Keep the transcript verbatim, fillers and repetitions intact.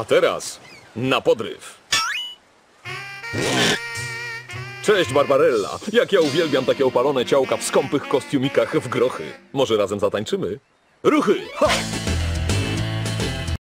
A teraz na podryw. Cześć, Barbarella. Jak ja uwielbiam takie opalone ciałka w skąpych kostiumikach w grochy. Może razem zatańczymy? Ruchy! Ha!